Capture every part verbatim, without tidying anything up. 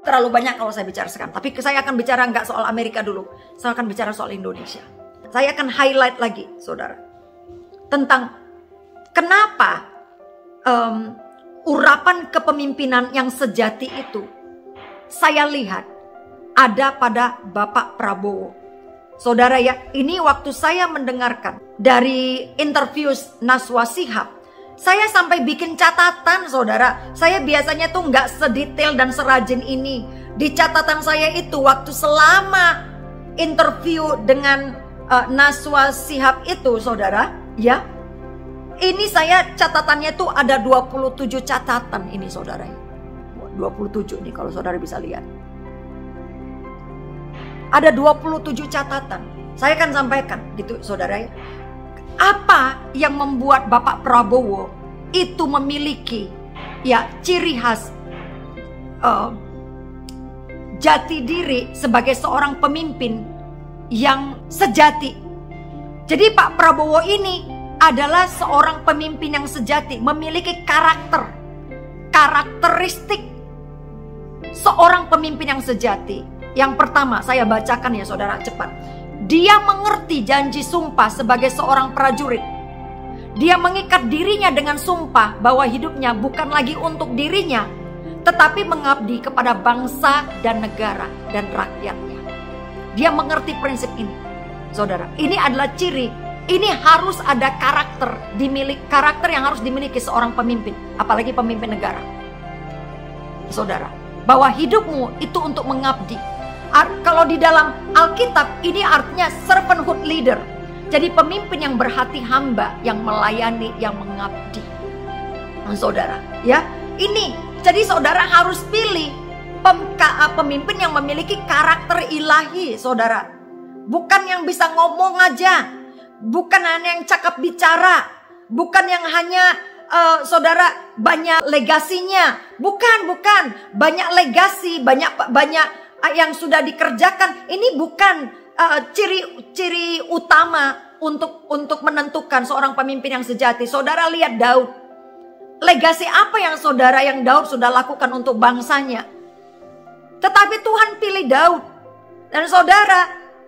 Terlalu banyak kalau saya bicara sekarang. Tapi saya akan bicara nggak soal Amerika dulu. Saya akan bicara soal Indonesia. Saya akan highlight lagi, saudara. Tentang kenapa um, urapan kepemimpinan yang sejati itu saya lihat ada pada Bapak Prabowo. Saudara ya, ini waktu saya mendengarkan dari interview Najwa Shihab, saya sampai bikin catatan, saudara. Saya biasanya tuh nggak sedetail dan serajin ini. Di catatan saya itu waktu selama interview dengan uh, Najwa Shihab itu, saudara, ya. Ini saya catatannya tuh ada dua puluh tujuh catatan ini, saudara. dua puluh tujuh nih kalau saudara bisa lihat. Ada dua puluh tujuh catatan. Saya akan sampaikan gitu, saudara. Apa yang membuat Bapak Prabowo itu memiliki ya ciri khas uh, jati diri sebagai seorang pemimpin yang sejati. Jadi Pak Prabowo ini adalah seorang pemimpin yang sejati, memiliki karakter, karakteristik seorang pemimpin yang sejati. Yang pertama, saya bacakan ya saudara, cepat. Dia mengerti janji sumpah sebagai seorang prajurit. Dia mengikat dirinya dengan sumpah bahwa hidupnya bukan lagi untuk dirinya, tetapi mengabdi kepada bangsa dan negara dan rakyatnya. Dia mengerti prinsip ini, saudara. Ini adalah ciri, ini harus ada karakter, dimiliki, karakter yang harus dimiliki seorang pemimpin, apalagi pemimpin negara. Saudara, bahwa hidupmu itu untuk mengabdi. Kalau di dalam Alkitab ini artinya servanthood leader. Jadi pemimpin yang berhati hamba, yang melayani, yang mengabdi. Nah, saudara, ya. Ini jadi saudara harus pilih pemimpin yang memiliki karakter ilahi, saudara. Bukan yang bisa ngomong aja. Bukan hanya yang cakap bicara. Bukan yang hanya uh, saudara banyak legasinya. Bukan, bukan. Banyak legasi, banyak banyak yang sudah dikerjakan. Ini bukan uh, ciri-ciri utama untuk untuk menentukan seorang pemimpin yang sejati. Saudara lihat Daud. Legasi apa yang saudara yang Daud sudah lakukan untuk bangsanya? Tetapi Tuhan pilih Daud. Dan saudara,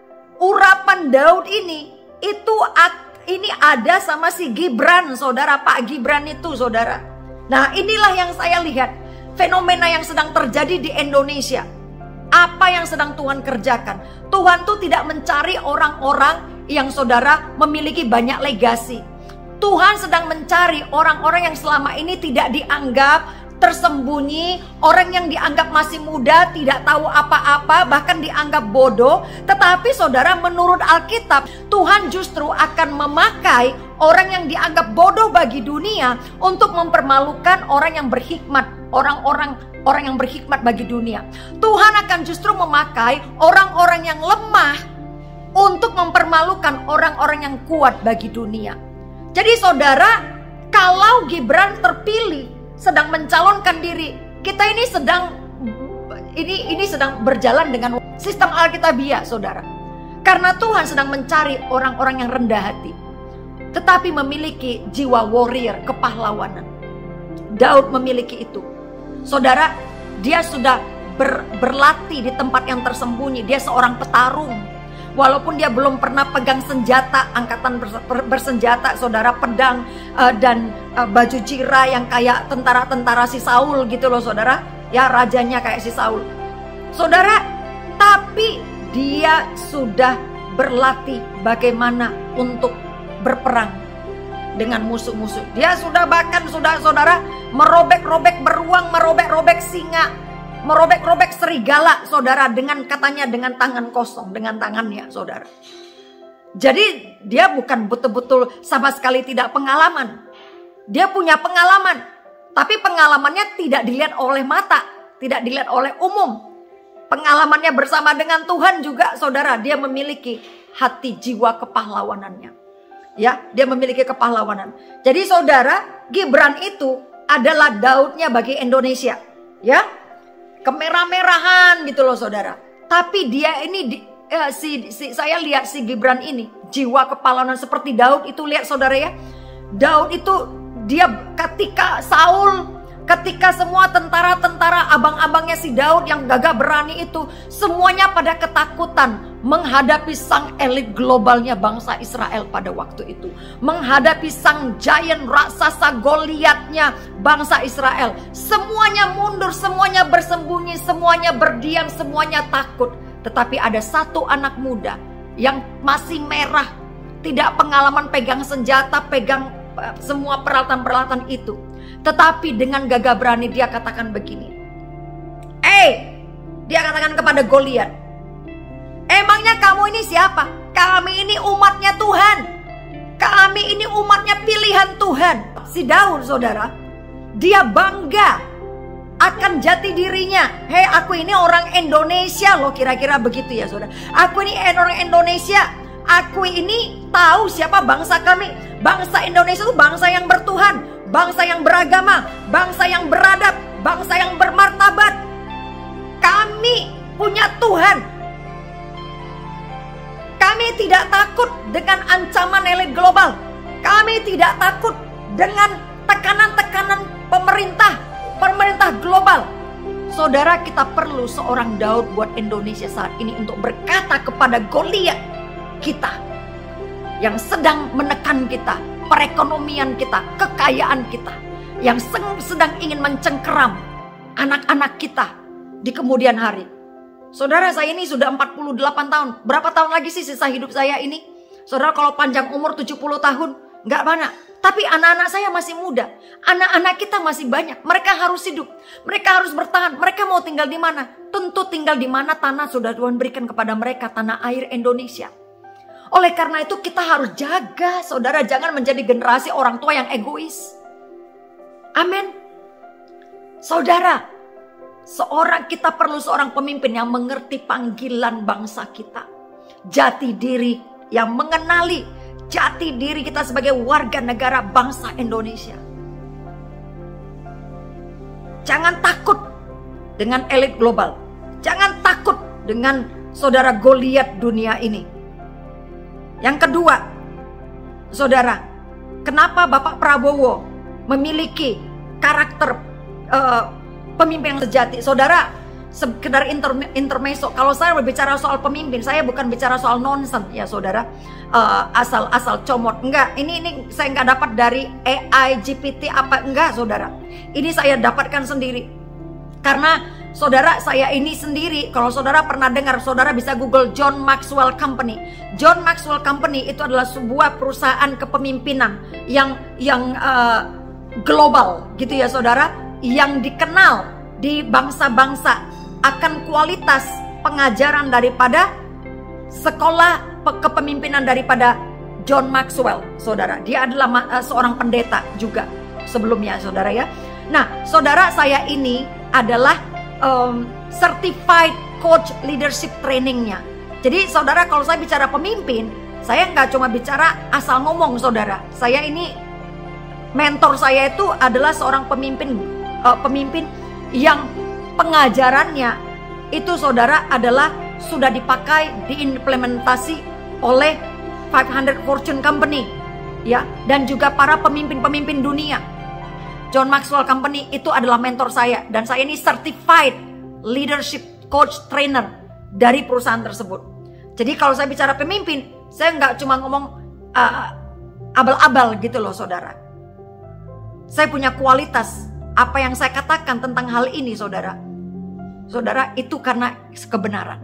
urapan Daud ini itu ini ada sama si Gibran, saudara, Pak Gibran itu, saudara. Nah, inilah yang saya lihat, fenomena yang sedang terjadi di Indonesia. Apa yang sedang Tuhan kerjakan? Tuhan tuh tidak mencari orang-orang yang saudara memiliki banyak legasi. Tuhan sedang mencari orang-orang yang selama ini tidak dianggap, tersembunyi, orang yang dianggap masih muda, tidak tahu apa-apa, bahkan dianggap bodoh. Tetapi saudara, menurut Alkitab, Tuhan justru akan memakai orang yang dianggap bodoh bagi dunia untuk mempermalukan orang yang berhikmat, orang-orang orang yang berhikmat bagi dunia. Tuhan akan justru memakai orang-orang yang lemah untuk mempermalukan orang-orang yang kuat bagi dunia. Jadi saudara, kalau Gibran terpilih sedang mencalonkan diri, kita ini sedang ini ini sedang berjalan dengan sistem Alkitabiah, saudara. Karena Tuhan sedang mencari orang-orang yang rendah hati, tetapi memiliki jiwa warrior, kepahlawanan. Daud memiliki itu. Saudara, dia sudah ber, berlatih di tempat yang tersembunyi. Dia seorang petarung. Walaupun dia belum pernah pegang senjata, angkatan bersenjata, saudara, pedang uh, dan uh, baju jira yang kayak tentara-tentara si Saul gitu loh, saudara. Ya, rajanya kayak si Saul. Saudara, tapi dia sudah berlatih bagaimana untuk berperang dengan musuh-musuh. Dia sudah bahkan sudah saudara merobek-robek beruang, merobek-robek singa, merobek-robek serigala, saudara, dengan katanya dengan tangan kosong, dengan tangannya, saudara. Jadi dia bukan betul-betul sama sekali tidak pengalaman. Dia punya pengalaman, tapi pengalamannya tidak dilihat oleh mata, tidak dilihat oleh umum. Pengalamannya bersama dengan Tuhan juga, saudara, dia memiliki hati jiwa kepahlawanannya. Ya, dia memiliki kepahlawanan. Jadi saudara, Gibran itu adalah Daudnya bagi Indonesia. Ya, kemerah-merahan gitu loh, saudara. Tapi dia ini di, eh, si, si saya lihat si Gibran ini jiwa kepahlawanan seperti Daud itu, lihat saudara ya. Daud itu dia ketika Saul Ketika semua tentara-tentara abang-abangnya si Daud yang gagah berani itu, semuanya pada ketakutan menghadapi sang elit globalnya bangsa Israel pada waktu itu. Menghadapi sang giant raksasa Goliatnya bangsa Israel. Semuanya mundur, semuanya bersembunyi, semuanya berdiam, semuanya takut. Tetapi ada satu anak muda yang masih merah, tidak pengalaman pegang senjata, pegang uh, semua peralatan-peralatan itu. Tetapi dengan gagah berani dia katakan begini. Eh, dia katakan kepada Goliat, emangnya kamu ini siapa? Kami ini umatnya Tuhan. Kami ini umatnya pilihan Tuhan. Si Daud, saudara, dia bangga akan jati dirinya. Hei, aku ini orang Indonesia loh, kira-kira begitu ya saudara. Aku ini orang Indonesia. Aku ini tahu siapa bangsa kami. Bangsa Indonesia itu bangsa yang bertuhan, bangsa yang beragama, bangsa yang beradab, bangsa yang bermartabat. Kami punya Tuhan. Kami tidak takut dengan ancaman elit global. Kami tidak takut dengan tekanan-tekanan pemerintah, pemerintah global. Saudara, kita perlu seorang Daud buat Indonesia saat ini untuk berkata kepada Goliat kita yang sedang menekan kita, perekonomian kita, kekayaan kita, yang sedang ingin mencengkeram anak-anak kita di kemudian hari. Saudara, saya ini sudah empat puluh delapan tahun. Berapa tahun lagi sih sisa hidup saya ini? Saudara, kalau panjang umur tujuh puluh tahun, nggak banyak. Tapi anak-anak saya masih muda. Anak-anak kita masih banyak. Mereka harus hidup. Mereka harus bertahan. Mereka mau tinggal di mana? Tentu tinggal di mana tanah sudah Tuhan berikan kepada mereka, tanah air Indonesia. Oleh karena itu kita harus jaga, saudara, jangan menjadi generasi orang tua yang egois. Amin. Saudara, seorang kita perlu seorang pemimpin yang mengerti panggilan bangsa kita. Jati diri, yang mengenali jati diri kita sebagai warga negara bangsa Indonesia. Jangan takut dengan elit global. Jangan takut dengan saudara Goliat dunia ini. Yang kedua, saudara, kenapa Bapak Prabowo memiliki karakter uh, pemimpin yang sejati? Saudara, sekedar inter, intermezzo. Kalau saya berbicara soal pemimpin, saya bukan bicara soal nonsen ya saudara, uh, asal-asal comot. Enggak, ini ini saya nggak dapat dari A I, G P T apa enggak saudara. Ini saya dapatkan sendiri. Karena saudara, saya ini sendiri, kalau saudara pernah dengar, saudara bisa Google John Maxwell Company. John Maxwell Company itu adalah sebuah perusahaan kepemimpinan yang yang uh, global gitu ya saudara, yang dikenal di bangsa-bangsa akan kualitas pengajaran daripada sekolah kepemimpinan daripada John Maxwell, saudara. Dia adalah uh, seorang pendeta juga sebelumnya, saudara ya. Nah, saudara, saya ini adalah um, certified coach leadership trainingnya. Jadi, saudara, kalau saya bicara pemimpin, saya nggak cuma bicara asal ngomong, saudara. Saya ini, mentor saya itu adalah seorang pemimpin, uh, pemimpin yang pengajarannya itu, saudara, adalah sudah dipakai, diimplementasi oleh lima ratus Fortune Company, ya, dan juga para pemimpin-pemimpin dunia. John Maxwell Company itu adalah mentor saya, dan saya ini certified leadership coach trainer dari perusahaan tersebut. Jadi kalau saya bicara pemimpin, saya nggak cuma ngomong uh, abal-abal gitu loh saudara. Saya punya kualitas. Apa yang saya katakan tentang hal ini saudara, saudara, itu karena kebenaran.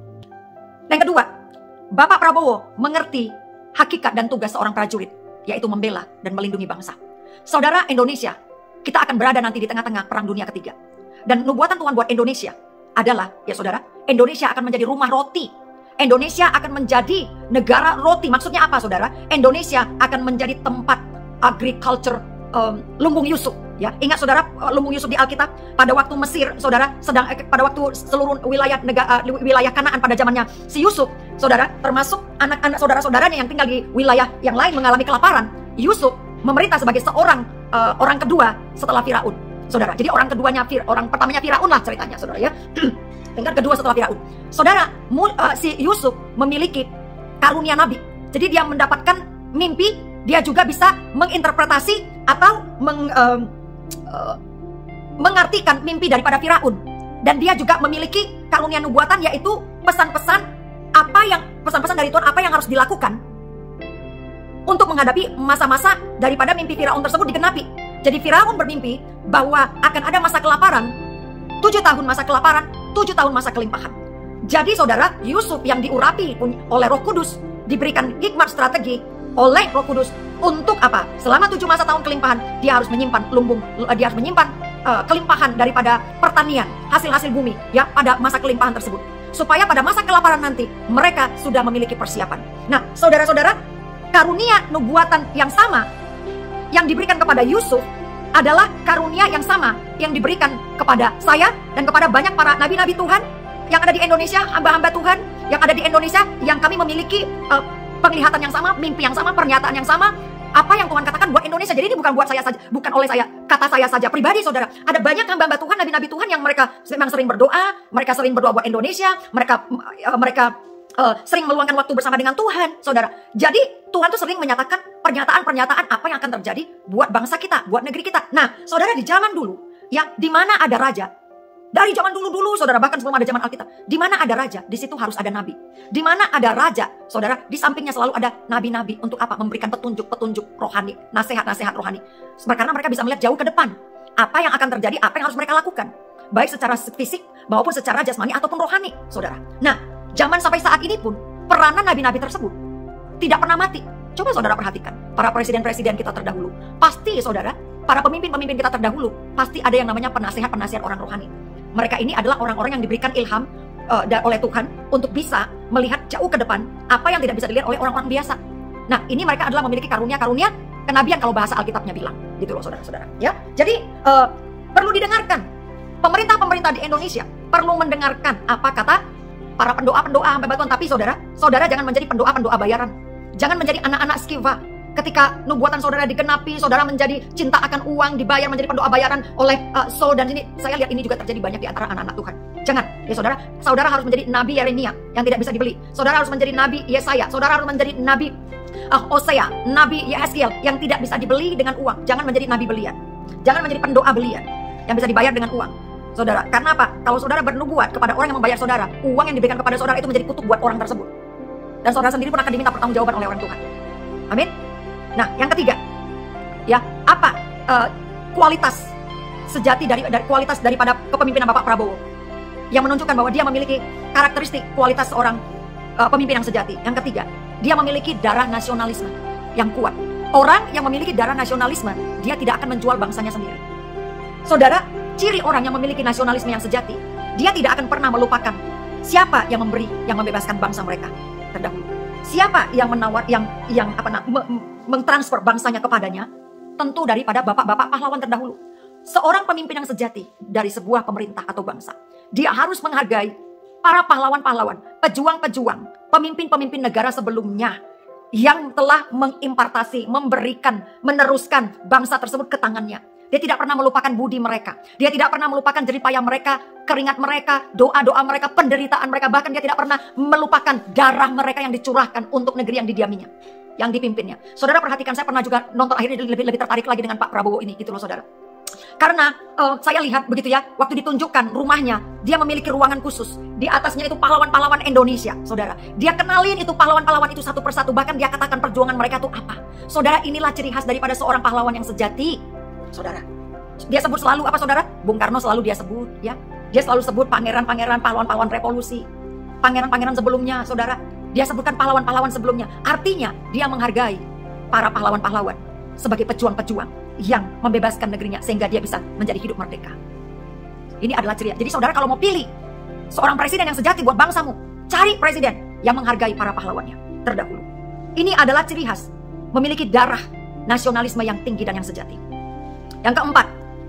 Yang kedua, Bapak Prabowo mengerti hakikat dan tugas seorang prajurit, yaitu membela dan melindungi bangsa. Saudara, Indonesia, kita akan berada nanti di tengah-tengah perang dunia ketiga. Dan nubuatan Tuhan buat Indonesia adalah, ya saudara, Indonesia akan menjadi rumah roti. Indonesia akan menjadi negara roti. Maksudnya apa saudara? Indonesia akan menjadi tempat agriculture um, lumbung Yusuf. Ya, ingat saudara, lumbung Yusuf di Alkitab pada waktu Mesir, saudara, sedang pada waktu seluruh wilayah negara, wilayah Kanaan pada zamannya si Yusuf, saudara, termasuk anak-anak saudara-saudaranya yang tinggal di wilayah yang lain mengalami kelaparan. Yusuf memerintah sebagai seorang uh, orang kedua setelah Firaun, saudara. Jadi orang keduanya, orang pertamanya Firaun lah ceritanya, saudara ya. Tingkat kedua setelah Firaun, saudara. Mu, uh, si Yusuf memiliki karunia nabi. Jadi dia mendapatkan mimpi, dia juga bisa menginterpretasi atau meng, uh, uh, mengartikan mimpi daripada Firaun. Dan dia juga memiliki karunia nubuatan, yaitu pesan-pesan apa yang pesan-pesan dari Tuhan apa yang harus dilakukan untuk menghadapi masa-masa daripada mimpi Firaun tersebut digenapi. Jadi Firaun bermimpi bahwa akan ada masa kelaparan, tujuh tahun masa kelaparan, tujuh tahun masa kelimpahan. Jadi saudara, Yusuf yang diurapi oleh Roh Kudus, diberikan hikmat strategi oleh Roh Kudus untuk apa? Selama tujuh masa tahun kelimpahan, dia harus menyimpan lumbung, dia harus menyimpan uh, kelimpahan daripada pertanian, hasil-hasil bumi, ya, pada masa kelimpahan tersebut. Supaya pada masa kelaparan nanti, mereka sudah memiliki persiapan. Nah, saudara-saudara, karunia nubuatan yang sama yang diberikan kepada Yusuf adalah karunia yang sama yang diberikan kepada saya dan kepada banyak para nabi-nabi Tuhan yang ada di Indonesia, hamba-hamba Tuhan yang ada di Indonesia, yang kami memiliki uh, penglihatan yang sama, mimpi yang sama, pernyataan yang sama. Apa yang Tuhan katakan buat Indonesia. Jadi ini bukan buat saya saja, bukan oleh saya, kata saya saja pribadi, saudara. Ada banyak hamba-hamba Tuhan, nabi-nabi Tuhan yang mereka memang sering berdoa, mereka sering berdoa buat Indonesia, mereka uh, mereka uh, sering meluangkan waktu bersama dengan Tuhan, saudara. Jadi Tuhan tuh sering menyatakan pernyataan-pernyataan apa yang akan terjadi buat bangsa kita, buat negeri kita. Nah, saudara, di zaman dulu, ya, di mana ada raja, dari zaman dulu-dulu, saudara, bahkan sebelum ada zaman Alkitab, di mana ada raja, di situ harus ada nabi. Di mana ada raja, saudara, di sampingnya selalu ada nabi-nabi untuk apa? Memberikan petunjuk-petunjuk rohani, nasihat-nasihat rohani. Karena mereka bisa melihat jauh ke depan apa yang akan terjadi, apa yang harus mereka lakukan, baik secara fisik maupun secara jasmani ataupun rohani, saudara. Nah, zaman sampai saat ini pun peranan nabi-nabi tersebut tidak pernah mati. Coba saudara perhatikan, para presiden-presiden kita terdahulu, pasti saudara, para pemimpin-pemimpin kita terdahulu, pasti ada yang namanya penasihat-penasihat orang rohani. Mereka ini adalah orang-orang yang diberikan ilham uh, oleh Tuhan untuk bisa melihat jauh ke depan apa yang tidak bisa dilihat oleh orang-orang biasa. Nah, ini mereka adalah memiliki karunia-karunia kenabian kalau bahasa Alkitabnya bilang, gitu loh saudara-saudara. Ya, jadi uh, perlu didengarkan. Pemerintah-pemerintah di Indonesia perlu mendengarkan apa kata para pendoa-pendoa hamba Tuhan. Tapi saudara, saudara jangan menjadi pendoa-pendoa bayaran. Jangan menjadi anak-anak skiva. Ketika nubuatan saudara digenapi, saudara menjadi cinta akan uang, dibayar menjadi pendoa bayaran oleh uh, Saul. Dan ini, saya lihat ini juga terjadi banyak di antara anak-anak Tuhan. Jangan, ya saudara. Saudara harus menjadi Nabi Yeremia yang tidak bisa dibeli. Saudara harus menjadi Nabi Yesaya. Saudara harus menjadi Nabi uh, Hosea, Nabi Yehezkiel yang tidak bisa dibeli dengan uang. Jangan menjadi Nabi belian. Jangan menjadi pendoa belian yang bisa dibayar dengan uang. Saudara, karena apa? Kalau saudara bernubuat kepada orang yang membayar saudara, uang yang diberikan kepada saudara itu menjadi kutuk buat orang tersebut. Dan saudara sendiri pun akan diminta pertanggungjawaban oleh orang Tuhan. Amin. Nah, yang ketiga, ya, apa uh, kualitas sejati dari, dari kualitas daripada kepemimpinan Bapak Prabowo yang menunjukkan bahwa dia memiliki karakteristik kualitas seorang uh, pemimpin yang sejati. Yang ketiga, dia memiliki darah nasionalisme yang kuat. Orang yang memiliki darah nasionalisme, dia tidak akan menjual bangsanya sendiri. Saudara, ciri orang yang memiliki nasionalisme yang sejati, dia tidak akan pernah melupakan siapa yang memberi, yang membebaskan bangsa mereka terdahulu. Siapa yang menawar, yang yang apa nak, mentransfer bangsanya kepadanya, tentu daripada bapak-bapak pahlawan terdahulu. Seorang pemimpin yang sejati dari sebuah pemerintah atau bangsa, dia harus menghargai para pahlawan-pahlawan, pejuang-pejuang, pemimpin-pemimpin negara sebelumnya yang telah mengimpartasi, memberikan, meneruskan bangsa tersebut ke tangannya. Dia tidak pernah melupakan budi mereka. Dia tidak pernah melupakan jerih payah mereka, keringat mereka, doa-doa mereka, penderitaan mereka. Bahkan dia tidak pernah melupakan darah mereka yang dicurahkan untuk negeri yang didiaminya, yang dipimpinnya. Saudara perhatikan, saya pernah juga nonton, akhirnya lebih, lebih tertarik lagi dengan Pak Prabowo ini, gitu loh saudara. Karena uh, saya lihat begitu ya, waktu ditunjukkan rumahnya, dia memiliki ruangan khusus. Di atasnya itu pahlawan-pahlawan Indonesia, saudara. Dia kenalin itu pahlawan-pahlawan itu satu persatu. Bahkan dia katakan perjuangan mereka itu apa. Saudara, inilah ciri khas daripada seorang pahlawan yang sejati. Saudara, dia sebut selalu apa saudara? Bung Karno selalu dia sebut, ya. Dia selalu sebut pangeran-pangeran, pahlawan-pahlawan revolusi, pangeran-pangeran sebelumnya, saudara. Dia sebutkan pahlawan-pahlawan sebelumnya. Artinya dia menghargai para pahlawan-pahlawan sebagai pejuang-pejuang yang membebaskan negerinya sehingga dia bisa menjadi hidup merdeka. Ini adalah ciri. Jadi saudara, kalau mau pilih seorang presiden yang sejati buat bangsamu, cari presiden yang menghargai para pahlawannya terdahulu. Ini adalah ciri khas memiliki darah nasionalisme yang tinggi dan yang sejati. Yang keempat,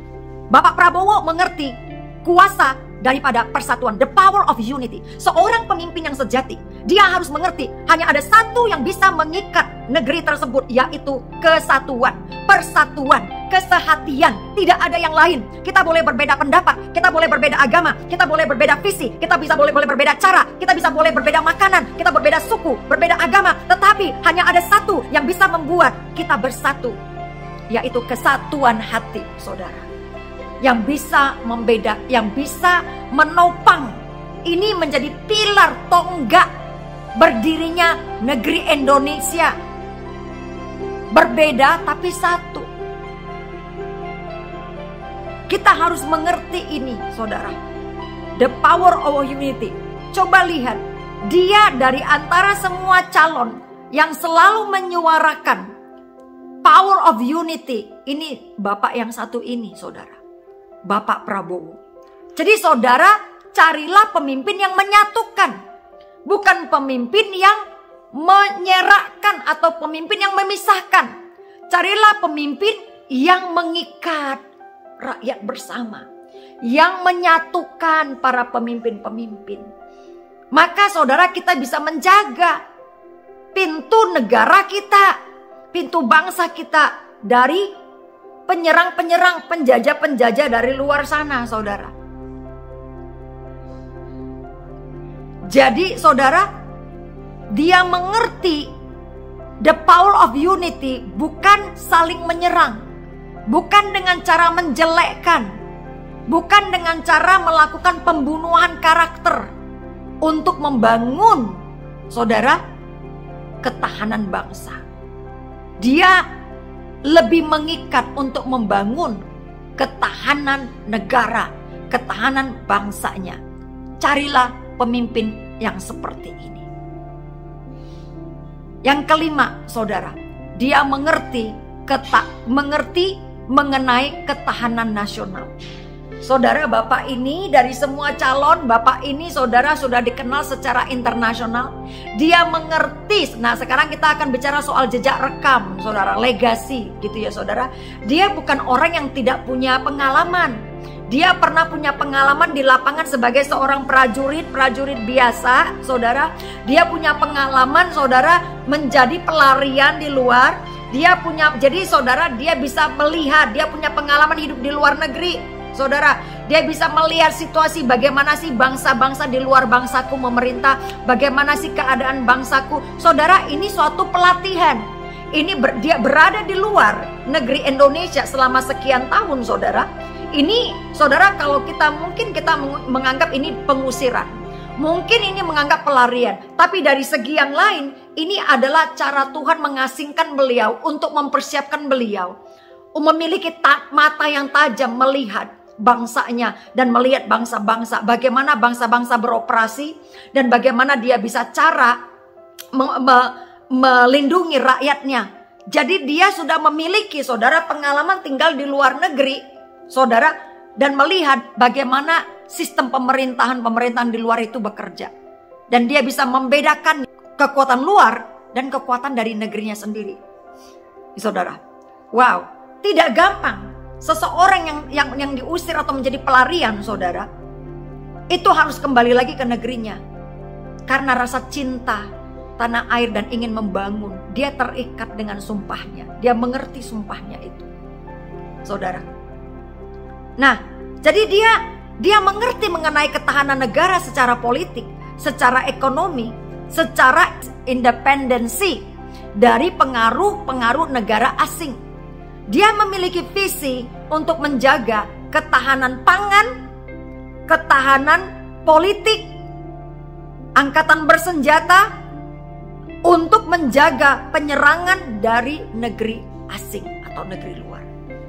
Bapak Prabowo mengerti kuasa daripada persatuan, the power of unity. Seorang pemimpin yang sejati, dia harus mengerti hanya ada satu yang bisa mengikat negeri tersebut, yaitu kesatuan, persatuan, kesehatian. Tidak ada yang lain. Kita boleh berbeda pendapat, kita boleh berbeda agama, kita boleh berbeda visi, kita bisa boleh boleh berbeda cara, kita bisa boleh berbeda makanan, kita berbeda suku, berbeda agama, tetapi hanya ada satu yang bisa membuat kita bersatu, yaitu kesatuan hati, saudara. yang bisa membeda, yang bisa menopang. Ini menjadi pilar tonggak berdirinya negeri Indonesia. Berbeda tapi satu. Kita harus mengerti ini, saudara. The power of unity. Coba lihat, dia dari antara semua calon yang selalu menyuarakan power of unity. Ini Bapak yang satu ini, saudara. Bapak Prabowo. Jadi saudara, carilah pemimpin yang menyatukan. Bukan pemimpin yang menyerakkan atau pemimpin yang memisahkan. Carilah pemimpin yang mengikat rakyat bersama, yang menyatukan para pemimpin-pemimpin. Maka saudara, kita bisa menjaga pintu negara kita, pintu bangsa kita dari penyerang-penyerang, penjajah-penjajah dari luar sana, saudara. Jadi saudara, dia mengerti the power of unity, bukan saling menyerang, bukan dengan cara menjelekkan, bukan dengan cara melakukan pembunuhan karakter, untuk membangun, saudara, ketahanan bangsa. Dia lebih mengikat untuk membangun ketahanan negara, ketahanan bangsanya. Carilah pemimpin yang seperti ini. Yang kelima, saudara, dia mengerti keta, mengerti mengenai ketahanan nasional. Saudara, Bapak ini dari semua calon, Bapak ini saudara sudah dikenal secara internasional. Dia mengerti. Nah, sekarang kita akan bicara soal jejak rekam, saudara, legasi gitu ya, saudara. Dia bukan orang yang tidak punya pengalaman. Dia pernah punya pengalaman di lapangan sebagai seorang prajurit, prajurit biasa, saudara. Dia punya pengalaman, saudara, menjadi pelarian di luar. Dia punya, jadi saudara, dia bisa melihat, dia punya pengalaman hidup di luar negeri, saudara. Dia bisa melihat situasi bagaimana sih bangsa-bangsa di luar bangsaku memerintah, bagaimana sih keadaan bangsaku. Saudara, ini suatu pelatihan. Ini ber, dia berada di luar negeri Indonesia selama sekian tahun, saudara. Ini saudara, kalau kita mungkin kita menganggap ini pengusiran, mungkin ini menganggap pelarian, tapi dari segi yang lain ini adalah cara Tuhan mengasingkan beliau untuk mempersiapkan beliau memiliki mata yang tajam melihat bangsanya dan melihat bangsa-bangsa, bagaimana bangsa-bangsa beroperasi dan bagaimana dia bisa cara me me melindungi rakyatnya. Jadi dia sudah memiliki, saudara, pengalaman tinggal di luar negeri, saudara, dan melihat bagaimana sistem pemerintahan-pemerintahan di luar itu bekerja. Dan dia bisa membedakan kekuatan luar dan kekuatan dari negerinya sendiri. Saudara, wow, tidak gampang. Seseorang yang yang yang diusir atau menjadi pelarian, saudara, itu harus kembali lagi ke negerinya. Karena rasa cinta tanah air dan ingin membangun, dia terikat dengan sumpahnya. Dia mengerti sumpahnya itu, saudara. Nah, jadi dia dia mengerti mengenai ketahanan negara secara politik, secara ekonomi, secara independensi dari pengaruh-pengaruh negara asing. Dia memiliki visi untuk menjaga ketahanan pangan, ketahanan politik, angkatan bersenjata, untuk menjaga penyerangan dari negeri asing atau negeri luar.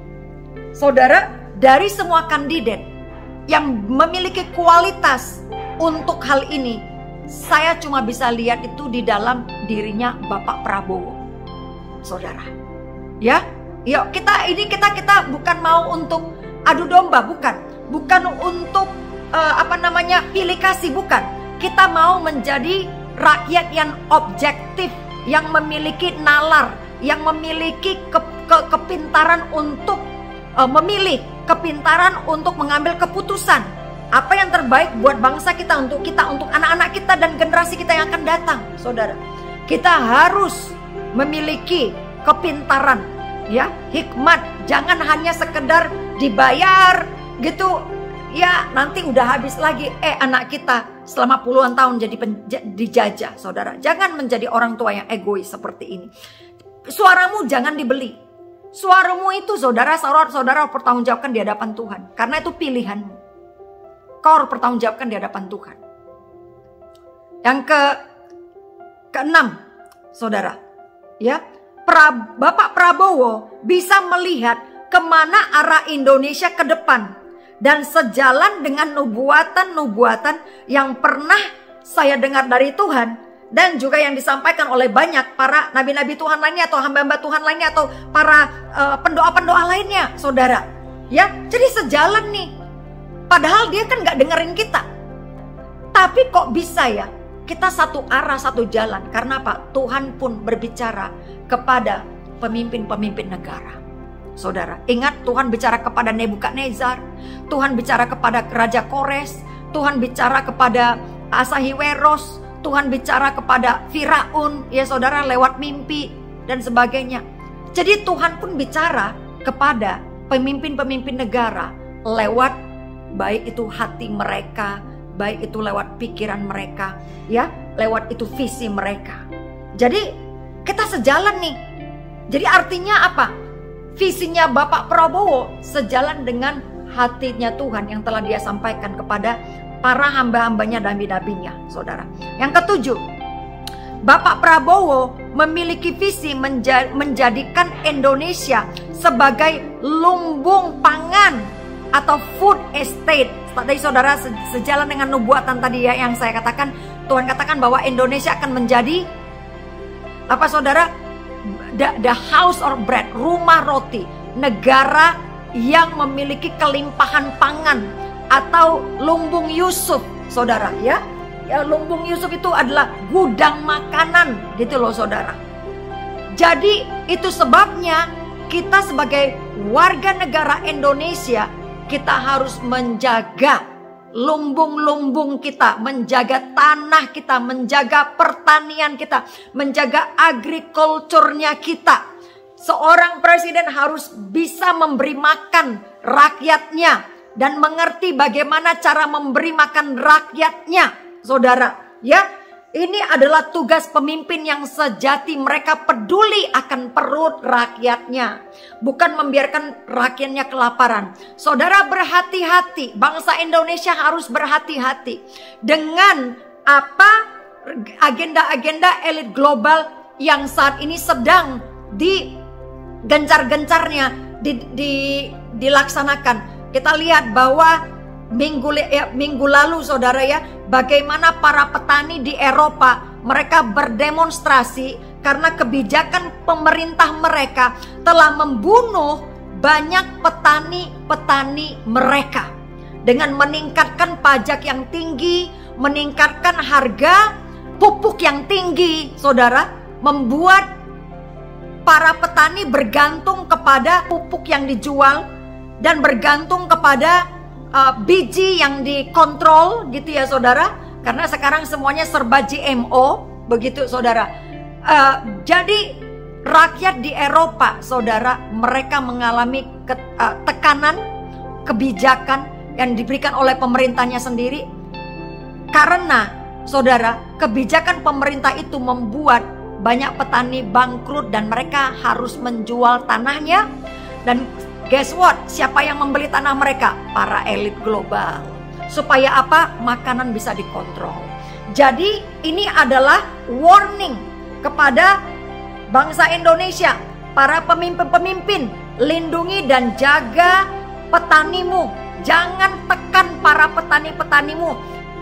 Saudara, dari semua kandidat yang memiliki kualitas untuk hal ini, saya cuma bisa lihat itu di dalam dirinya Bapak Prabowo, saudara. Ya, yuk kita ini kita kita bukan mau untuk adu domba, bukan, bukan untuk uh, apa namanya pilih kasih, bukan. Kita mau menjadi rakyat yang objektif, yang memiliki nalar, yang memiliki ke, ke, kepintaran untuk uh, memilih, kepintaran untuk mengambil keputusan. Apa yang terbaik buat bangsa kita, untuk kita, untuk anak-anak kita dan generasi kita yang akan datang, saudara. Kita harus memiliki kepintaran, ya, hikmat. Jangan hanya sekedar dibayar gitu, ya nanti udah habis lagi. Eh anak kita selama puluhan tahun jadi dijajah, saudara. Jangan menjadi orang tua yang egois seperti ini. Suaramu jangan dibeli. Suaramu itu saudara, saudara, saudara pertanggungjawabkan di hadapan Tuhan. Karena itu pilihanmu. Kau harus pertanggungjawabkan di hadapan Tuhan. Yang ke keenam, saudara, ya, pra, Bapak Prabowo bisa melihat kemana arah Indonesia ke depan dan sejalan dengan nubuatan-nubuatan yang pernah saya dengar dari Tuhan. Dan juga yang disampaikan oleh banyak para nabi-nabi Tuhan lainnya atau hamba-hamba Tuhan lainnya atau para uh, pendoa-pendoa lainnya, saudara. Ya, jadi sejalan nih. Padahal dia kan gak dengerin kita. Tapi kok bisa ya? Kita satu arah, satu jalan. Karena apa? Tuhan pun berbicara kepada pemimpin-pemimpin negara. Saudara, ingat Tuhan bicara kepada Nebukadnezar. Tuhan bicara kepada Raja Kores. Tuhan bicara kepada Ahasveros. Tuhan bicara kepada Firaun, ya saudara, lewat mimpi dan sebagainya. Jadi Tuhan pun bicara kepada pemimpin-pemimpin negara lewat baik itu hati mereka, baik itu lewat pikiran mereka, ya, lewat itu visi mereka. Jadi kita sejalan nih. Jadi artinya apa? Visinya Bapak Prabowo sejalan dengan hatinya Tuhan yang telah dia sampaikan kepada para hamba-hambanya dan nabi-nabinya, saudara. Yang ketujuh, Bapak Prabowo memiliki visi menja menjadikan Indonesia sebagai lumbung pangan atau food estate. Tadi saudara, se sejalan dengan nubuatan tadi ya yang saya katakan, Tuhan katakan bahwa Indonesia akan menjadi apa saudara? The, the house of bread, rumah roti, negara yang memiliki kelimpahan pangan. Atau lumbung Yusuf, saudara, ya. Ya, lumbung Yusuf itu adalah gudang makanan, gitu loh, saudara. Jadi itu sebabnya kita sebagai warga negara Indonesia, kita harus menjaga lumbung-lumbung kita, menjaga tanah kita, menjaga pertanian kita, menjaga agrikulturnya kita. Seorang presiden harus bisa memberi makan rakyatnya dan mengerti bagaimana cara memberi makan rakyatnya, saudara. Ya, ini adalah tugas pemimpin yang sejati. Mereka peduli akan perut rakyatnya, bukan membiarkan rakyatnya kelaparan. Saudara, berhati-hati. Bangsa Indonesia harus berhati-hati dengan apa agenda-agenda elit global yang saat ini sedang digencar-gencarnya di, di, dilaksanakan. Kita lihat bahwa minggu, ya, minggu lalu saudara ya, bagaimana para petani di Eropa mereka berdemonstrasi karena kebijakan pemerintah mereka telah membunuh banyak petani-petani mereka dengan meningkatkan pajak yang tinggi, meningkatkan harga pupuk yang tinggi, saudara, membuat para petani bergantung kepada pupuk yang dijual dan bergantung kepada uh, biji yang dikontrol, gitu ya saudara. Karena sekarang semuanya serba G M O, begitu saudara. Uh, jadi rakyat di Eropa, saudara, mereka mengalami ke, uh, tekanan kebijakan yang diberikan oleh pemerintahnya sendiri. Karena saudara, kebijakan pemerintah itu membuat banyak petani bangkrut dan mereka harus menjual tanahnya. Dan guess what? Siapa yang membeli tanah mereka? Para elit global. Supaya apa? Makanan bisa dikontrol. Jadi ini adalah warning kepada bangsa Indonesia. Para pemimpin-pemimpin, lindungi dan jaga petanimu. Jangan tekan para petani-petanimu.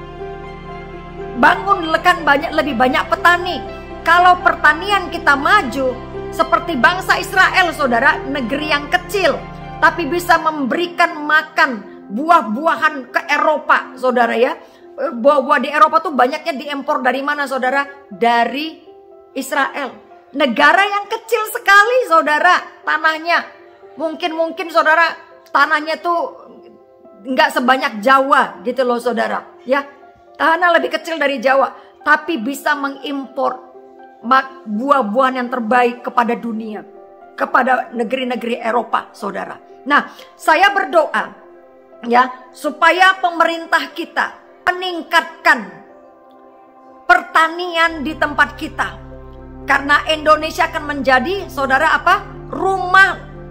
Bangunkan banyak, lebih banyak petani. Kalau pertanian kita maju seperti bangsa Israel, saudara, negeri yang kecil tapi bisa memberikan makan buah-buahan ke Eropa, saudara ya. Buah-buah di Eropa tuh banyaknya diimpor dari mana, saudara? Dari Israel. Negara yang kecil sekali, saudara, tanahnya. Mungkin-mungkin saudara, tanahnya tuh nggak sebanyak Jawa gitu loh, saudara. Ya, tanah lebih kecil dari Jawa, tapi bisa mengimpor buah-buahan yang terbaik kepada dunia, kepada negeri-negeri Eropa, saudara. Nah, saya berdoa ya supaya pemerintah kita meningkatkan pertanian di tempat kita, karena Indonesia akan menjadi, saudara, apa? Rumah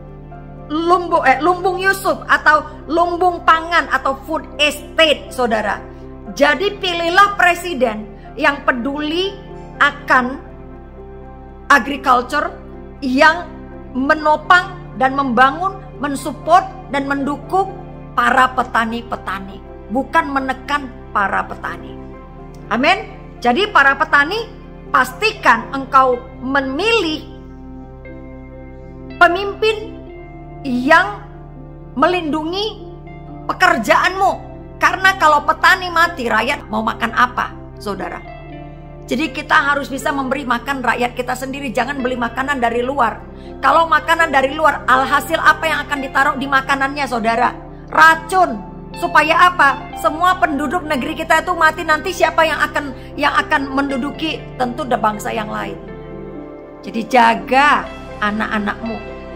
lumbung eh, lumbung Yusuf atau lumbung pangan atau food estate, saudara. Jadi pilihlah presiden yang peduli akan agriculture, yang menopang dan membangun, mensupport dan mendukung para petani-petani, bukan menekan para petani. Amin. Jadi para petani, pastikan engkau memilih pemimpin yang melindungi pekerjaanmu. Karena kalau petani mati, rakyat mau makan apa, saudara? Jadi kita harus bisa memberi makan rakyat kita sendiri. Jangan beli makanan dari luar. Kalau makanan dari luar, alhasil apa yang akan ditaruh di makanannya, saudara? Racun. Supaya apa? Semua penduduk negeri kita itu mati, nanti siapa yang akan yang akan menduduki? Tentu ada bangsa yang lain. Jadi jaga anak-anakmu.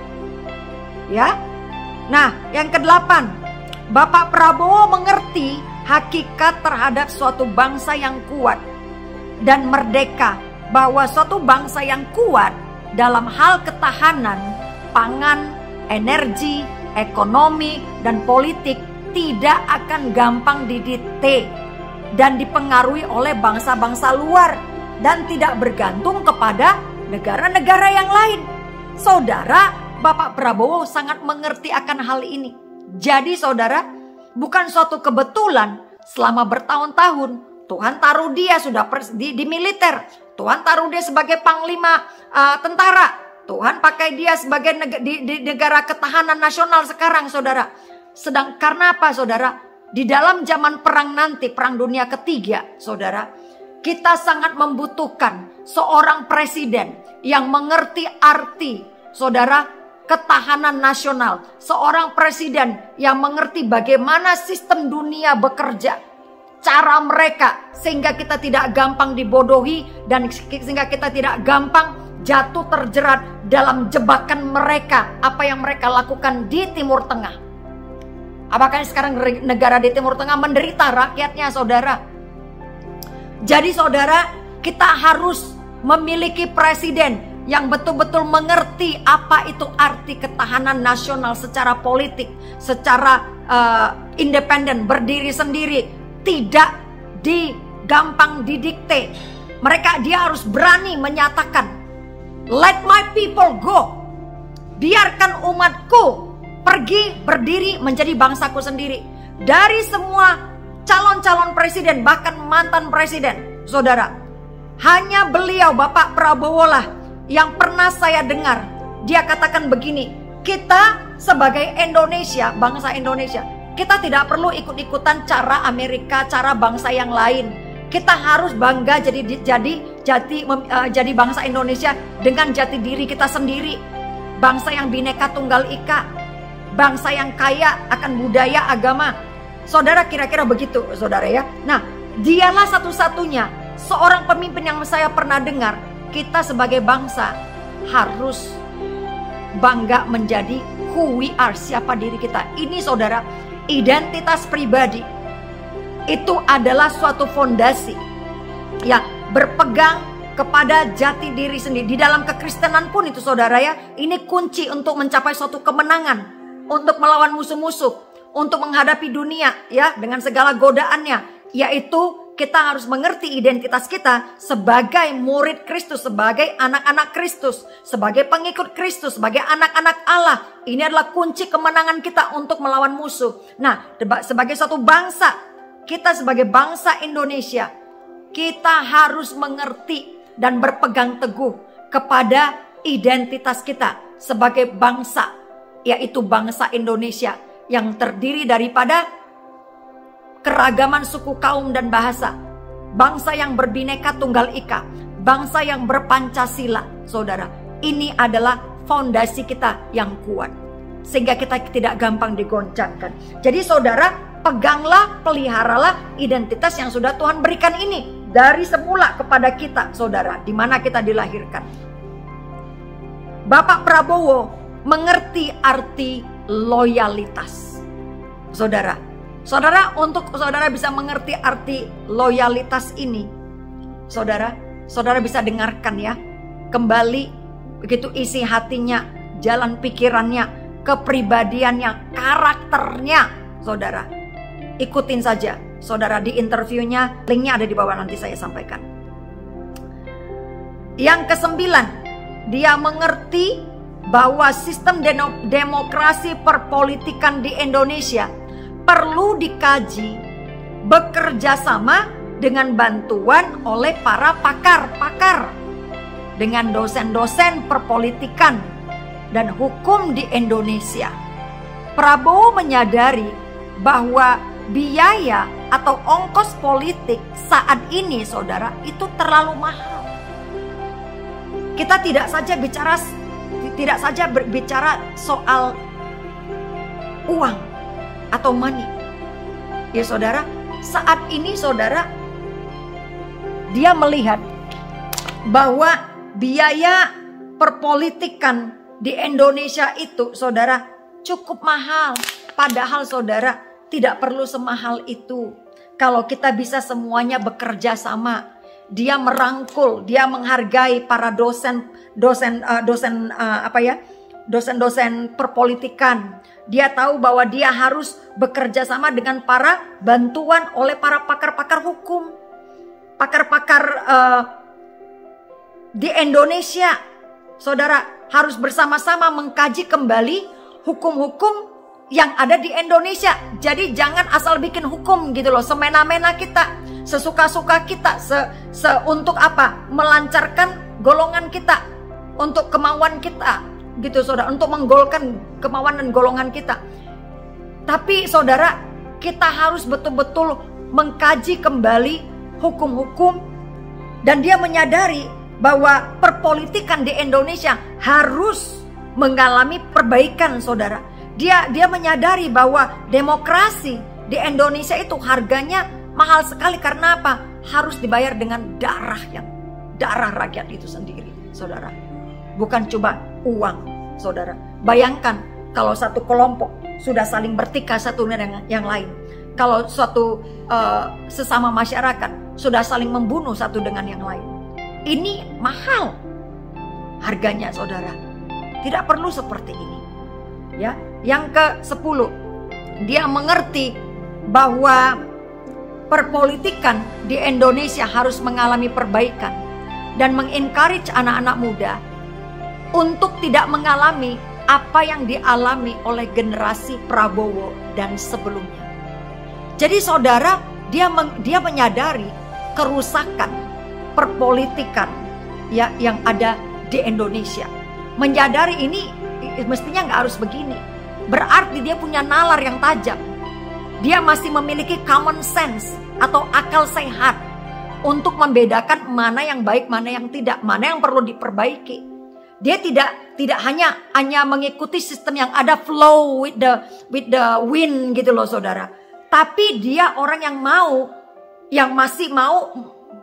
Ya. Nah, yang kedelapan, Bapak Prabowo mengerti hakikat terhadap suatu bangsa yang kuat dan merdeka, bahwa suatu bangsa yang kuat dalam hal ketahanan pangan, energi, ekonomi, dan politik tidak akan gampang didikte dan dipengaruhi oleh bangsa-bangsa luar dan tidak bergantung kepada negara-negara yang lain. Saudara, Bapak Prabowo sangat mengerti akan hal ini. Jadi saudara, bukan suatu kebetulan selama bertahun-tahun Tuhan taruh dia sudah di, di militer. Tuhan taruh dia sebagai panglima uh, tentara. Tuhan pakai dia sebagai neg di, di negara ketahanan nasional sekarang, saudara. Sedang karena apa, saudara? Di dalam zaman perang nanti, perang dunia ketiga, saudara, kita sangat membutuhkan seorang presiden yang mengerti arti, saudara, ketahanan nasional. Seorang presiden yang mengerti bagaimana sistem dunia bekerja, cara mereka, sehingga kita tidak gampang dibodohi dan sehingga kita tidak gampang jatuh terjerat dalam jebakan mereka, apa yang mereka lakukan di Timur Tengah. Apakah sekarang negara di Timur Tengah menderita rakyatnya, saudara? Jadi saudara, kita harus memiliki presiden yang betul-betul mengerti apa itu arti ketahanan nasional secara politik, secara uh, independen, berdiri sendiri, tidak digampang didikte. Mereka dia harus berani menyatakan, let my people go. Biarkan umatku pergi berdiri menjadi bangsaku sendiri. Dari semua calon-calon presiden, bahkan mantan presiden, saudara, hanya beliau Bapak Prabowo lah yang pernah saya dengar dia katakan begini, kita sebagai Indonesia, bangsa Indonesia, kita tidak perlu ikut-ikutan cara Amerika, cara bangsa yang lain. Kita harus bangga jadi jadi jadi uh, jadi bangsa Indonesia dengan jati diri kita sendiri. Bangsa yang bineka tunggal ika, bangsa yang kaya akan budaya agama. Saudara, kira-kira begitu, saudara ya. Nah, dialah satu-satunya seorang pemimpin yang saya pernah dengar. Kita sebagai bangsa harus bangga menjadi who we are, siapa diri kita. Ini saudara, identitas pribadi itu adalah suatu fondasi ya, berpegang kepada jati diri sendiri. Di dalam kekristenan pun itu saudara ya, ini kunci untuk mencapai suatu kemenangan, untuk melawan musuh-musuh, untuk menghadapi dunia ya dengan segala godaannya, yaitu kita harus mengerti identitas kita sebagai murid Kristus, sebagai anak-anak Kristus, sebagai pengikut Kristus, sebagai anak-anak Allah. Ini adalah kunci kemenangan kita untuk melawan musuh. Nah, sebagai suatu bangsa, kita sebagai bangsa Indonesia, kita harus mengerti dan berpegang teguh kepada identitas kita sebagai bangsa, yaitu bangsa Indonesia yang terdiri daripada keragaman suku, kaum, dan bahasa. Bangsa yang berbineka tunggal ika, bangsa yang berpancasila, saudara. Ini adalah fondasi kita yang kuat, sehingga kita tidak gampang digoncangkan. Jadi saudara, peganglah, peliharalah identitas yang sudah Tuhan berikan ini dari semula kepada kita, saudara, di mana kita dilahirkan. Bapak Prabowo mengerti arti loyalitas, saudara. Saudara, untuk saudara bisa mengerti arti loyalitas ini, saudara, saudara bisa dengarkan ya kembali begitu isi hatinya, jalan pikirannya, kepribadiannya, karakternya, saudara. Ikutin saja, saudara, di interviewnya, linknya ada di bawah, nanti saya sampaikan. Yang kesembilan, dia mengerti bahwa sistem demokrasi perpolitikan di Indonesia perlu dikaji bekerja sama dengan bantuan oleh para pakar-pakar, dengan dosen-dosen perpolitikan dan hukum di Indonesia. Prabowo menyadari bahwa biaya atau ongkos politik saat ini, saudara, itu terlalu mahal. Kita tidak saja bicara tidak saja berbicara soal uang atau money. Ya saudara, saat ini saudara, dia melihat bahwa biaya perpolitikan di Indonesia itu, saudara, cukup mahal. Padahal saudara, tidak perlu semahal itu. Kalau kita bisa semuanya bekerja sama, dia merangkul, dia menghargai para dosen, dosen, uh, dosen uh, apa ya, dosen-dosen perpolitikan. Dia tahu bahwa dia harus bekerja sama dengan para bantuan oleh para pakar-pakar hukum, pakar-pakar uh, di Indonesia. Saudara harus bersama-sama mengkaji kembali hukum-hukum yang ada di Indonesia. Jadi jangan asal bikin hukum gitu loh, semena-mena kita, sesuka-suka kita, se, se untuk apa? Melancarkan golongan kita, untuk kemauan kita, gitu saudara, untuk menggolkan kemauan dan golongan kita. Tapi saudara, kita harus betul-betul mengkaji kembali hukum-hukum, dan dia menyadari bahwa perpolitikan di Indonesia harus mengalami perbaikan, saudara. Dia dia menyadari bahwa demokrasi di Indonesia itu harganya mahal sekali. Karena apa? Harus dibayar dengan darah yang darah rakyat itu sendiri, saudara. Bukan coba uang, saudara. Bayangkan kalau satu kelompok sudah saling bertikai satu dengan yang lain. Kalau suatu uh, sesama masyarakat sudah saling membunuh satu dengan yang lain. Ini mahal harganya, saudara. Tidak perlu seperti ini. Ya, yang ke sepuluh, dia mengerti bahwa perpolitikan di Indonesia harus mengalami perbaikan dan mengencourage anak-anak muda untuk tidak mengalami apa yang dialami oleh generasi Prabowo dan sebelumnya. Jadi saudara, dia meng, dia menyadari kerusakan perpolitikan ya yang ada di Indonesia. Menyadari ini mestinya nggak harus begini. Berarti dia punya nalar yang tajam. Dia masih memiliki common sense atau akal sehat untuk membedakan mana yang baik, mana yang tidak, mana yang perlu diperbaiki. Dia tidak tidak hanya hanya mengikuti sistem yang ada, flow with the with the wind gitu loh, saudara. Tapi dia orang yang mau, yang masih mau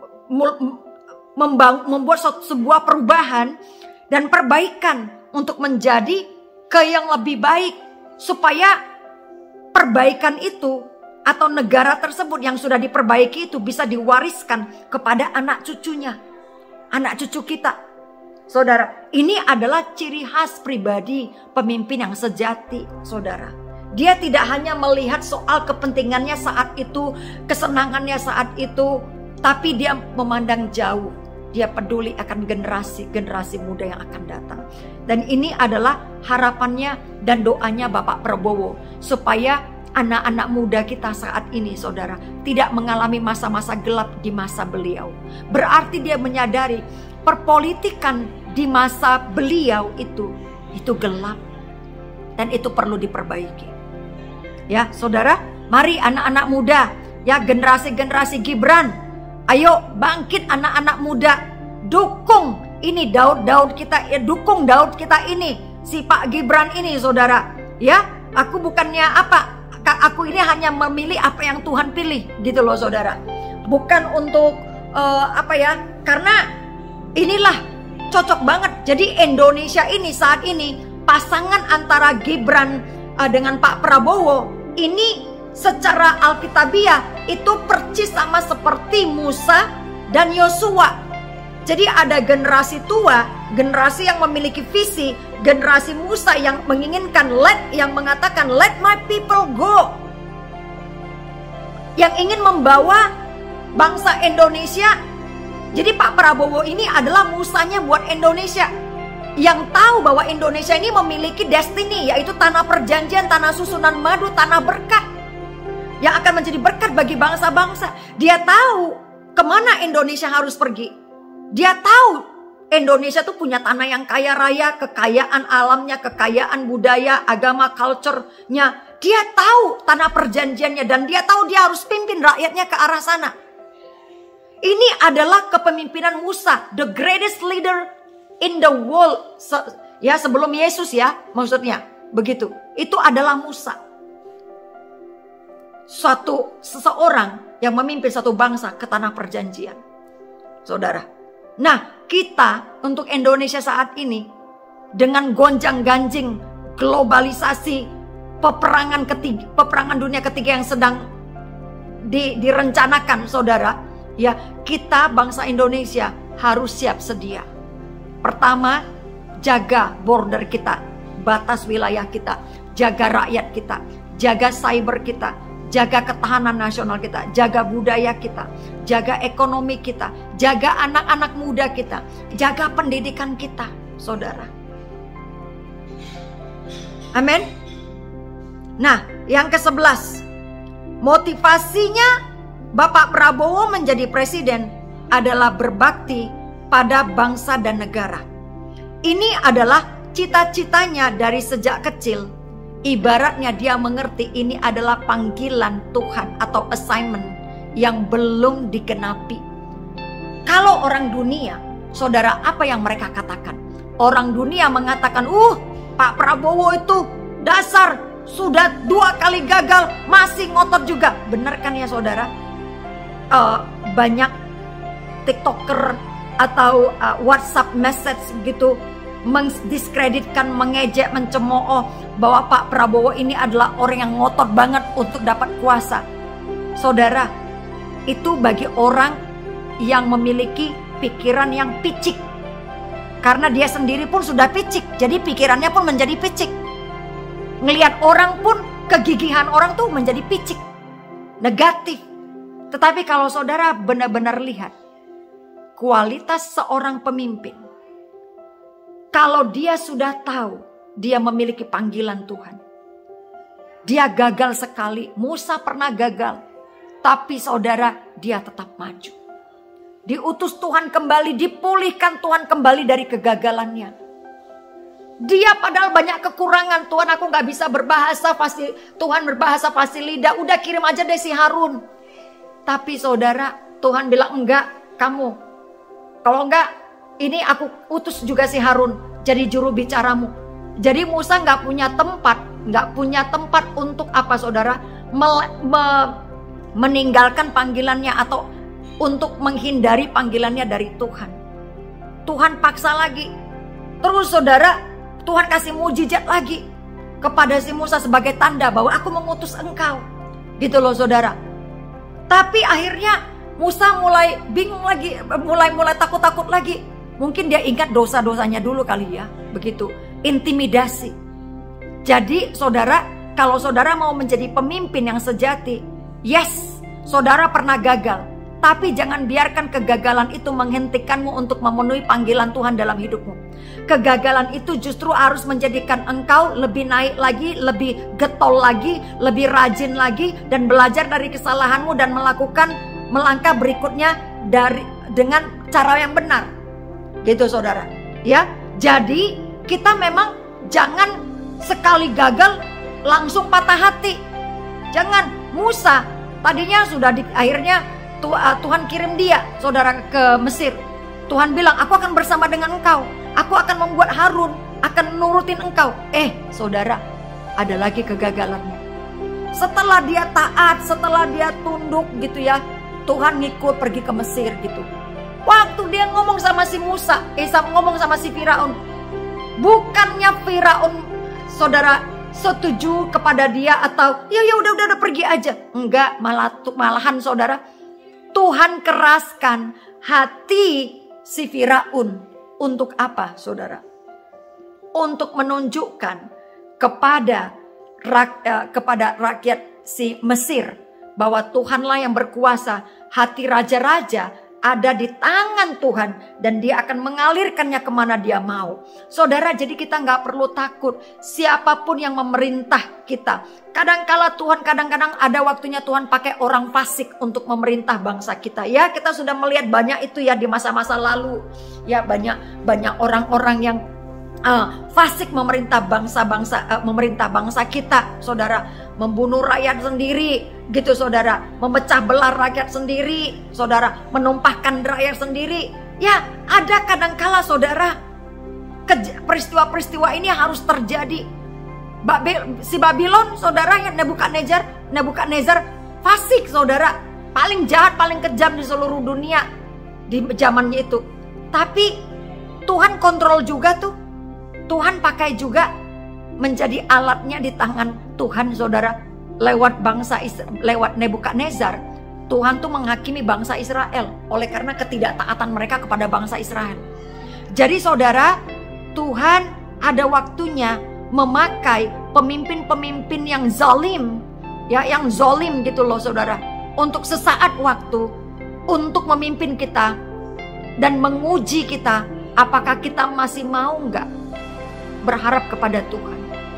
membang, membuat sebuah perubahan dan perbaikan untuk menjadi ke yang lebih baik, supaya perbaikan itu atau negara tersebut yang sudah diperbaiki itu bisa diwariskan kepada anak cucunya, anak cucu kita. Saudara, ini adalah ciri khas pribadi pemimpin yang sejati, saudara. Dia tidak hanya melihat soal kepentingannya saat itu, kesenangannya saat itu, tapi dia memandang jauh. Dia peduli akan generasi-generasi muda yang akan datang. Dan ini adalah harapannya dan doanya Bapak Prabowo, supaya anak-anak muda kita saat ini, saudara, tidak mengalami masa-masa gelap di masa beliau. Berarti dia menyadari perpolitikan di masa beliau itu, itu gelap. Dan itu perlu diperbaiki. Ya saudara, mari anak-anak muda, ya generasi-generasi Gibran, ayo bangkit anak-anak muda, dukung ini Daud-Daud kita, ya dukung Daud kita ini, si Pak Gibran ini, saudara. Ya, aku bukannya apa, aku ini hanya memilih apa yang Tuhan pilih, gitu loh, saudara. Bukan untuk uh, apa ya, karena inilah cocok banget. Jadi Indonesia ini saat ini pasangan antara Gibran uh, dengan Pak Prabowo ini secara alkitabiah itu percis sama seperti Musa dan Yosua. Jadi ada generasi tua, generasi yang memiliki visi, generasi Musa yang menginginkan let, yang mengatakan let my people go, yang ingin membawa bangsa Indonesia. Jadi Pak Prabowo ini adalah Musanya buat Indonesia, yang tahu bahwa Indonesia ini memiliki destiny, yaitu tanah perjanjian, tanah susunan madu, tanah berkat yang akan menjadi berkat bagi bangsa-bangsa. Dia tahu kemana Indonesia harus pergi. Dia tahu Indonesia tuh punya tanah yang kaya raya, kekayaan alamnya, kekayaan budaya, agama, culture-nya. Dia tahu tanah perjanjiannya, dan dia tahu dia harus pimpin rakyatnya ke arah sana. Ini adalah kepemimpinan Musa, the greatest leader in the world. Se ya sebelum Yesus ya, maksudnya begitu. Itu adalah Musa. Suatu seseorang yang memimpin satu bangsa ke tanah perjanjian, saudara. Nah, kita untuk Indonesia saat ini dengan gonjang-ganjing globalisasi, peperangan ketiga, peperangan dunia ketiga yang sedang di, direncanakan, saudara, ya, kita bangsa Indonesia harus siap sedia. Pertama, jaga border kita, batas wilayah kita, jaga rakyat kita, jaga cyber kita, jaga ketahanan nasional kita, jaga budaya kita, jaga ekonomi kita, jaga anak-anak muda kita, jaga pendidikan kita, saudara. Amin. Nah, yang kesebelas, motivasinya Bapak Prabowo menjadi presiden adalah berbakti pada bangsa dan negara. Ini adalah cita-citanya dari sejak kecil. Ibaratnya dia mengerti ini adalah panggilan Tuhan atau assignment yang belum digenapi. Kalau orang dunia, saudara, apa yang mereka katakan? Orang dunia mengatakan, uh Pak Prabowo itu dasar sudah dua kali gagal, masih ngotot juga. Benar kan ya saudara? Uh, banyak TikToker atau uh, WhatsApp message gitu mendiskreditkan, mengejek, mencemooh bahwa Pak Prabowo ini adalah orang yang ngotot banget untuk dapat kuasa. Saudara, itu bagi orang yang memiliki pikiran yang picik. Karena dia sendiri pun sudah picik, jadi pikirannya pun menjadi picik. Ngelihat orang pun, kegigihan orang tuh menjadi picik, negatif. Tetapi kalau saudara benar-benar lihat kualitas seorang pemimpin, kalau dia sudah tahu dia memiliki panggilan Tuhan. Dia gagal sekali, Musa pernah gagal, tapi saudara, dia tetap maju. Diutus Tuhan kembali, dipulihkan Tuhan kembali dari kegagalannya. Dia padahal banyak kekurangan. Tuhan, aku gak bisa berbahasa fasih, Tuhan berbahasa fasih lidah, udah kirim aja deh si Harun. Tapi saudara, Tuhan bilang enggak, kamu. Kalau enggak, ini aku utus juga si Harun jadi juru bicaramu. Jadi Musa nggak punya tempat, nggak punya tempat untuk apa saudara? Me, me, meninggalkan panggilannya atau untuk menghindari panggilannya dari Tuhan. Tuhan paksa lagi. Terus saudara, Tuhan kasih mujizat lagi kepada si Musa sebagai tanda bahwa aku mengutus engkau. Gitu loh saudara. Tapi akhirnya Musa mulai bingung lagi, mulai-mulai takut-takut lagi. Mungkin dia ingat dosa-dosanya dulu kali ya, begitu. Intimidasi. Jadi saudara, kalau saudara mau menjadi pemimpin yang sejati, yes, saudara pernah gagal. Tapi jangan biarkan kegagalan itu menghentikanmu untuk memenuhi panggilan Tuhan dalam hidupmu. Kegagalan itu justru harus menjadikan engkau lebih naik lagi, lebih getol lagi, lebih rajin lagi, dan belajar dari kesalahanmu dan melakukan melangkah berikutnya dari dengan cara yang benar. Gitu saudara, ya. Jadi kita memang jangan sekali gagal langsung patah hati. Jangan. Musa tadinya sudah di, akhirnya Tuhan kirim dia, saudara, ke Mesir. Tuhan bilang, aku akan bersama dengan engkau, aku akan membuat Harun akan nurutin engkau. Eh saudara, ada lagi kegagalannya. Setelah dia taat, setelah dia tunduk gitu ya, Tuhan ngikut pergi ke Mesir gitu. Waktu dia ngomong sama si Musa, Isa ngomong sama si Firaun, bukannya Firaun saudara setuju kepada dia atau ya ya udah udah, udah pergi aja. Enggak, malah malahan saudara, Tuhan keraskan hati si Firaun. Untuk apa saudara? untuk menunjukkan kepada rak, uh, kepada rakyat si Mesir bahwa Tuhanlah yang berkuasa. Hati raja-raja ada di tangan Tuhan dan dia akan mengalirkannya kemana dia mau. Saudara, jadi kita nggak perlu takut siapapun yang memerintah kita. Kadang-kala Tuhan, kadang-kadang ada waktunya Tuhan pakai orang fasik untuk memerintah bangsa kita. Ya, kita sudah melihat banyak itu ya di masa-masa lalu. Ya, banyak banyak orang-orang yang uh, fasik memerintah bangsa-bangsa, uh, memerintah bangsa kita, saudara. Membunuh rakyat sendiri, gitu saudara. Memecah belah rakyat sendiri, saudara. Menumpahkan rakyat sendiri. Ya, ada kadangkala saudara, peristiwa-peristiwa ini harus terjadi. Babil, si Babylon, saudara, yang Nebukadnezar, Nebukadnezar fasik, saudara. Paling jahat, paling kejam di seluruh dunia di zamannya itu. Tapi Tuhan kontrol juga tuh. Tuhan pakai juga menjadi alatnya di tangan Tuhan, saudara. Lewat bangsa Israel, lewat Nebukadnezar, Tuhan tuh menghakimi bangsa Israel oleh karena ketidaktaatan mereka kepada bangsa Israel. Jadi saudara, Tuhan ada waktunya memakai pemimpin-pemimpin yang zalim, ya, yang zalim gitu loh saudara, untuk sesaat waktu untuk memimpin kita dan menguji kita, apakah kita masih mau nggak berharap kepada Tuhan.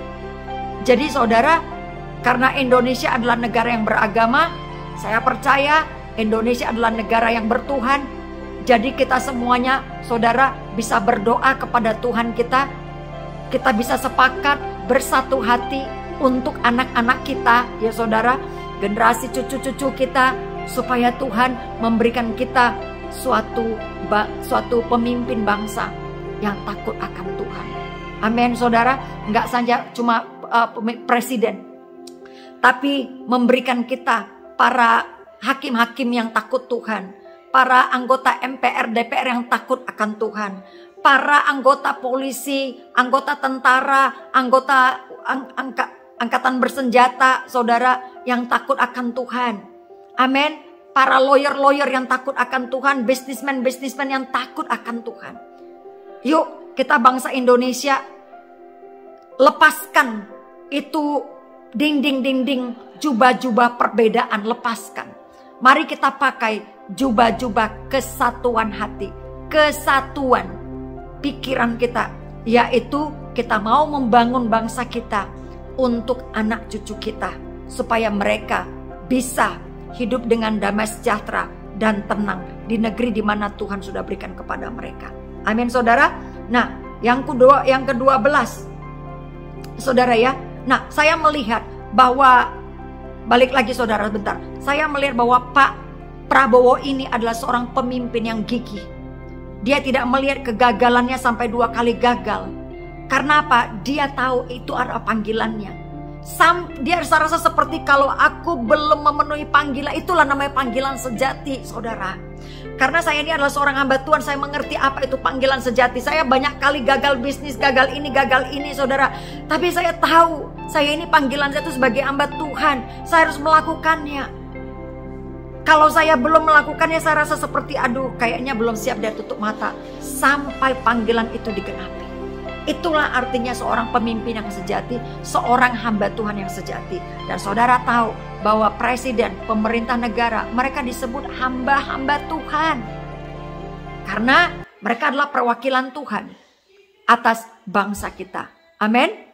Jadi saudara, karena Indonesia adalah negara yang beragama, saya percaya Indonesia adalah negara yang bertuhan. Jadi kita semuanya, saudara, bisa berdoa kepada Tuhan kita. Kita bisa sepakat bersatu hati untuk anak-anak kita, ya saudara, generasi cucu-cucu kita, supaya Tuhan memberikan kita suatu suatu pemimpin bangsa yang takut akan Tuhan. Amin, saudara. Enggak saja cuma uh, presiden, tapi memberikan kita para hakim-hakim yang takut Tuhan, para anggota M P R, D P R yang takut akan Tuhan, para anggota polisi, anggota tentara, anggota ang, angka, angkatan bersenjata, saudara, yang takut akan Tuhan. Amin. Para lawyer-lawyer yang takut akan Tuhan, bisnismen-bisnismen yang takut akan Tuhan. Yuk, kita bangsa Indonesia, lepaskan itu dinding-dinding jubah-jubah perbedaan, lepaskan. Mari kita pakai jubah-jubah kesatuan hati, kesatuan pikiran kita, yaitu kita mau membangun bangsa kita untuk anak cucu kita, supaya mereka bisa hidup dengan damai sejahtera dan tenang di negeri di mana Tuhan sudah berikan kepada mereka. Amin, saudara. Nah, yang kedua, yang kedua belas, saudara ya. Nah, saya melihat bahwa, balik lagi saudara bentar, saya melihat bahwa Pak Prabowo ini adalah seorang pemimpin yang gigih. Dia tidak melihat kegagalannya sampai dua kali gagal. Karena apa? Dia tahu itu adalah panggilannya. Sam, dia rasa-rasa seperti kalau aku belum memenuhi panggilan, itulah namanya panggilan sejati, saudara. Karena saya ini adalah seorang hamba Tuhan, saya mengerti apa itu panggilan sejati. Saya banyak kali gagal bisnis, gagal ini, gagal ini, saudara. Tapi saya tahu, saya ini panggilan saya itu sebagai hamba Tuhan. Saya harus melakukannya. Kalau saya belum melakukannya, saya rasa seperti aduh, kayaknya belum siap, dia tutup mata. Sampai panggilan itu digenapi. Itulah artinya seorang pemimpin yang sejati, seorang hamba Tuhan yang sejati. Dan saudara tahu bahwa presiden, pemerintah negara, mereka disebut hamba-hamba Tuhan. Karena mereka adalah perwakilan Tuhan atas bangsa kita. Amin.